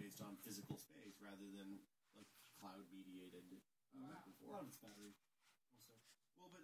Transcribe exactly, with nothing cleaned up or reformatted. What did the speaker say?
based on physical space rather than like cloud mediated uh, back and A lot of forth. it's battery.